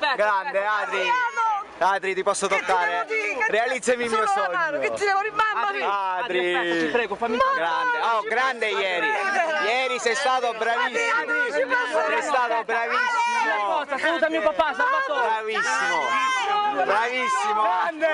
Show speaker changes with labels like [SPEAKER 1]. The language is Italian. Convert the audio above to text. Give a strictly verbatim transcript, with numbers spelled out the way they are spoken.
[SPEAKER 1] Grande Adri. Adri, ti posso toccare? Realizzami il mio sogno.
[SPEAKER 2] Che ti devo rimandare?
[SPEAKER 1] Adri, Adri, ti prego, fammi grande. Oh, grande ieri. Ieri sei stato bravissimo. Sei stato bravissimo.
[SPEAKER 3] Saluta mio papà, Salvatore.
[SPEAKER 1] Bravissimo. Bravissimo.